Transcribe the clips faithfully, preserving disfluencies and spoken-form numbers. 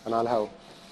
انا على الهوا.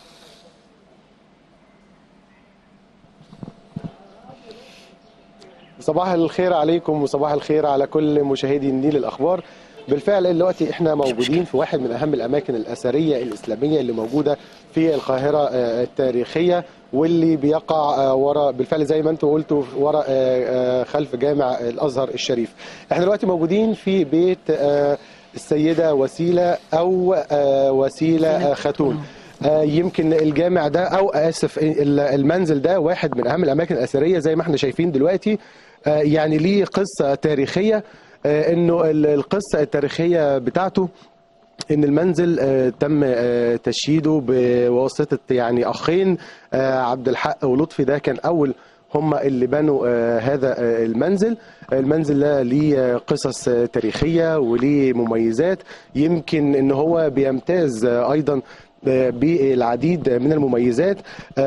صباح الخير عليكم وصباح الخير على كل مشاهدي النيل الاخبار. بالفعل دلوقتي احنا موجودين في واحد من اهم الاماكن الاثريه الاسلاميه اللي موجوده في القاهره التاريخيه، واللي بيقع ورا بالفعل زي ما انتم قلتوا ورا خلف جامع الازهر الشريف. احنا دلوقتي موجودين في بيت السيده وسيله او وسيله خاتون. يمكن الجامع ده او اسف المنزل ده واحد من اهم الاماكن الاثريه زي ما احنا شايفين دلوقتي. يعني ليه قصه تاريخيه، انه القصه التاريخيه بتاعته ان المنزل تم تشييده بواسطه يعني اخين عبد الحق ولطفي. ده كان اول هم اللي بنوا هذا المنزل. المنزل ده ليه قصص تاريخيه وليه مميزات، يمكن ان هو بيمتاز ايضا بالعديد من المميزات،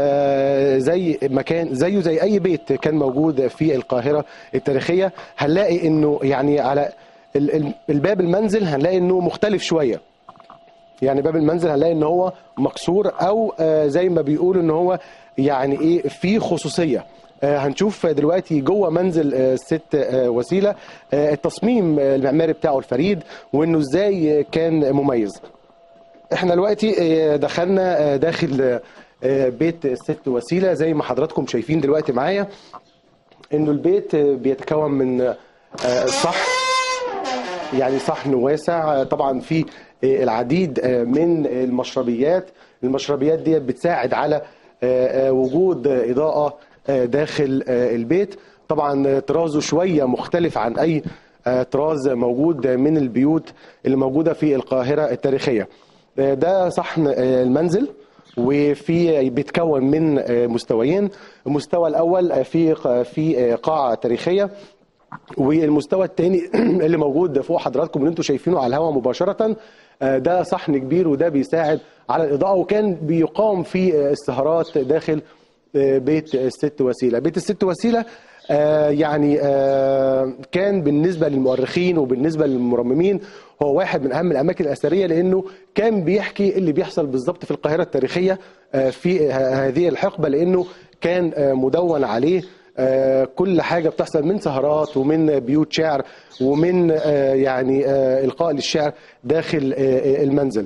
زي مكان زيه زي اي بيت كان موجود في القاهره التاريخيه. هنلاقي انه يعني على الباب المنزل هنلاقي انه مختلف شويه، يعني باب المنزل هنلاقي ان هو مكسور او زي ما بيقولوا ان هو يعني ايه في خصوصيه. هنشوف دلوقتي جوه منزل الست وسيله التصميم المعماري بتاعه الفريد وانه ازاي كان مميز. احنا دلوقتي دخلنا داخل بيت الست وسيله زي ما حضراتكم شايفين دلوقتي معايا، انه البيت بيتكون من صحن، يعني صحن واسع طبعا فيه العديد من المشربيات. المشربيات دي بتساعد على وجود اضاءه داخل البيت. طبعا طرازه شويه مختلف عن اي طراز موجود من البيوت اللي موجوده في القاهره التاريخيه. ده صحن المنزل وفي بيتكون من مستويين. المستوى الاول في في قاعه تاريخيه، والمستوى الثاني اللي موجود فوق حضراتكم اللي انتم شايفينه على الهواء مباشره ده صحن كبير وده بيساعد على الاضاءه، وكان بيقام في السهرات داخل بيت الست وسيله. بيت الست وسيله يعني كان بالنسبه للمؤرخين وبالنسبه للمرممين هو واحد من اهم الاماكن الاثريه، لانه كان بيحكي اللي بيحصل بالظبط في القاهره التاريخيه في هذه الحقبه، لانه كان مدون عليه كل حاجه بتحصل من سهرات ومن بيوت شعر ومن يعني القاء للشعر داخل المنزل.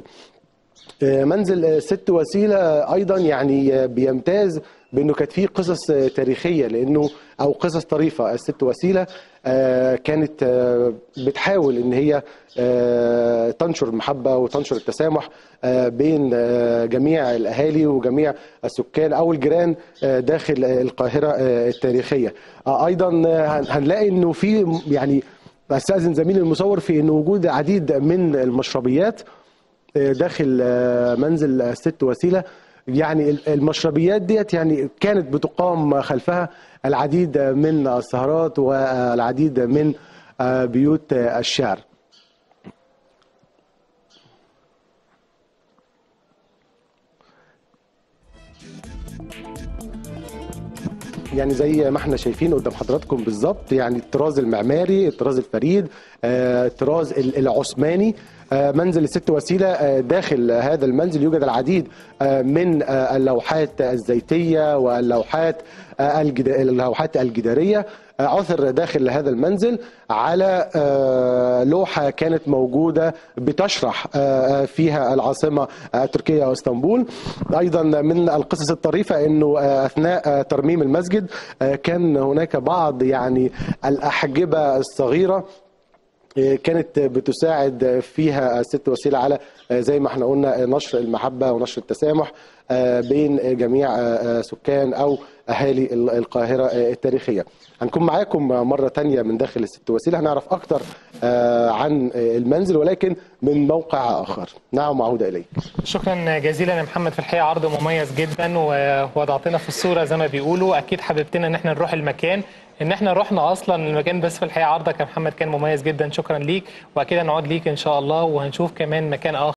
منزل ست وسيله ايضا يعني بيمتاز بانه كانت فيه قصص تاريخيه، لانه او قصص طريفه. الست وسيله كانت بتحاول ان هي تنشر المحبه وتنشر التسامح بين جميع الاهالي وجميع السكان او الجيران داخل القاهره التاريخيه. ايضا هنلاقي انه في يعني استاذن زميلي المصور في انه وجود عديد من المشربيات داخل منزل الست وسيله. يعني المشربيات ديت يعني كانت بتقام خلفها العديد من السهرات والعديد من بيوت الشعر. يعني زي ما احنا شايفين قدام حضراتكم بالظبط، يعني الطراز المعماري، الطراز الفريد، الطراز العثماني. منزل الست وسيله داخل هذا المنزل يوجد العديد من اللوحات الزيتيه واللوحات اللوحات الجداريه. عثر داخل هذا المنزل على لوحه كانت موجوده بتشرح فيها العاصمه التركيه اسطنبول. ايضا من القصص الطريفه انه اثناء ترميم المسجد كان هناك بعض يعني الاحجبه الصغيره كانت بتساعد فيها الست وسيله على زي ما احنا قلنا نشر المحبه ونشر التسامح بين جميع سكان او اهالي القاهره التاريخيه. هنكون معاكم مره ثانيه من داخل الست وسيله، هنعرف اكثر عن المنزل ولكن من موقع اخر. نعم، عوده اليك. شكرا جزيلا يا محمد، في الحقيقه عرض مميز جدا ووضعتنا في الصوره زي ما بيقولوا. اكيد حببتنا ان احنا نروح المكان، ان احنا رحنا اصلا المكان، بس في الحقيقه عرضك يا محمد كان مميز جدا. شكرا ليك، واكيد هنقعد ليك ان شاء الله وهنشوف كمان مكان اخر.